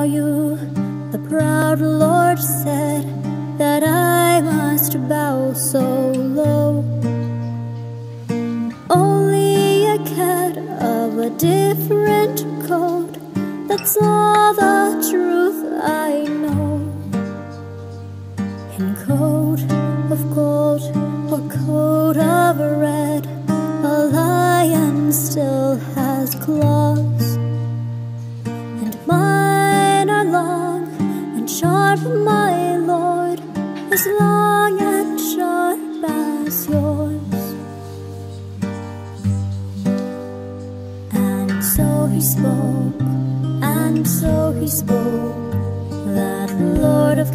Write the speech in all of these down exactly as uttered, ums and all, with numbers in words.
now you, the proud Lord, said that I must bow so low. Only a cat of a different coat, that's all the truth I know. In coat of gold or coat of red, a lion still has claws, and mine are long and sharp, my Lord, as long and sharp as yours. And so he spoke, and so he spoke, that Lord of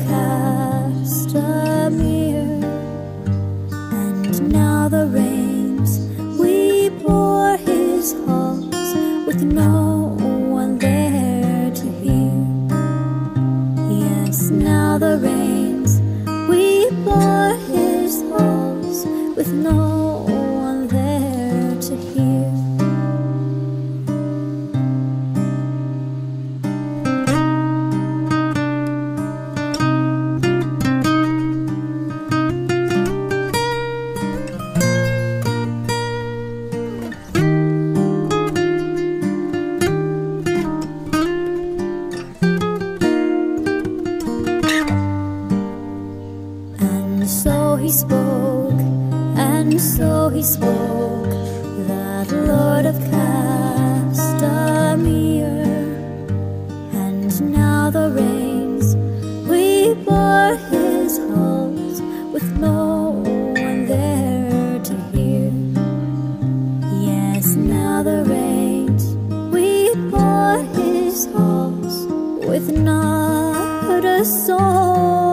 Castamere. And now the rains we bore his halls, with no one there to hear. Yes, now the rains we bore his halls, with no one there to hear. So he spoke, and so he spoke, that Lord of Castamere. And now the rains we bore his halls, with no one there to hear. Yes, now the rains we bore his halls, with not a soul.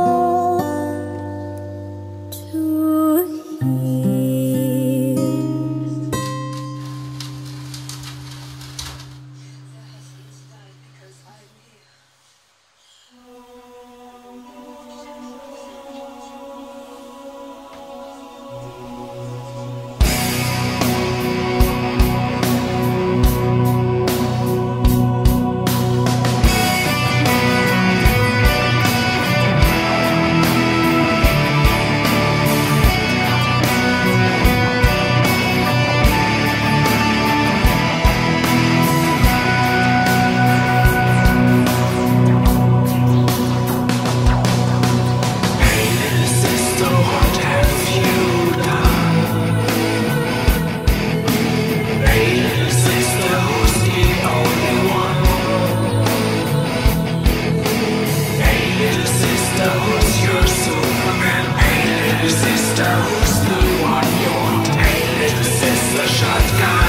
Sister, who's the one you want? Hey, little sister, shotgun.